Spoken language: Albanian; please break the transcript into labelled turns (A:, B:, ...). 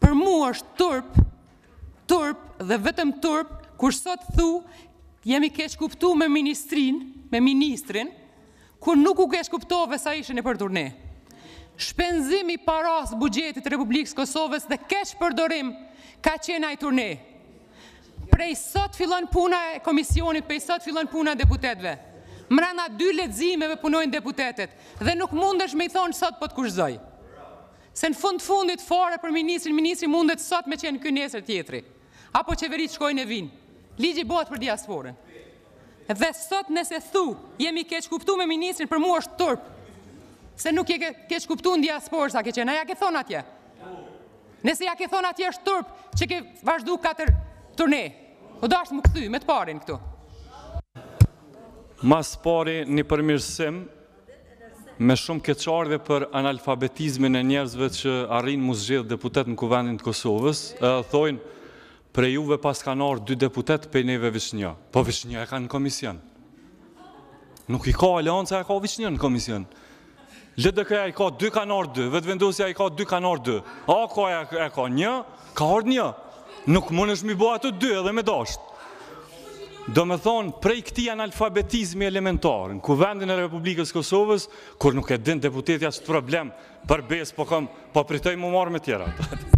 A: për mua është turp dhe vetëm turp, kur sot thu, jemi keq kuptu me ministrin, kur nuk u keq kuptove sa ishin e për turne. Shpenzimi paras bugjetit Republikës Kosovës dhe keq përdorim ka qenë ai turne. Prej sot fillon puna e komisionit, prej sot fillon puna e deputetve. Mrena 2 leximeve punojnë deputetet dhe nuk mundesh me i thonë sot po të kushzoj. Se në fundit fare për ministri mundet sot me qenë ky nesër tjetri. Apo qeverit shkojnë e vinë. Ligji bëhet për diasporën. Dhe sot nëse thu, jemi keq kuptu me ministrin, për mua është turp. Se nuk je keq kuptu në diasporë sa ke qenë, a ja ke thonë atje. Nëse ja ke thonë atje është turp, që ke vazhdu 4 turne. O da është më këthy, me të parin këtu.
B: Mas pari një përmirësim me shumë keqardhje për analfabetizmin e njerëzve që arrin mu zgjedh deputet në Kuvendin të Kosovës, thojnë pre juve pas kanë arë 2 deputet pe neve Vishnja. Po Vishnja e ka në komision. Nuk i ka Alianca, e ka Vishnja në komision. LDK-ja i ka 2 kanë arë 2, Vetëvendosja i ka 2 kanë arë 2. AK-ja e ka 1, ka arë 1. Nuk mund është mi bo ato 2 edhe me dasht. Do me thonë, prej këti analfabetizmi elementar, në Kuvendin e Republikës Kosovës, kur nuk e din deputetja që të problem, për bes po pritoj më marrë me tjera.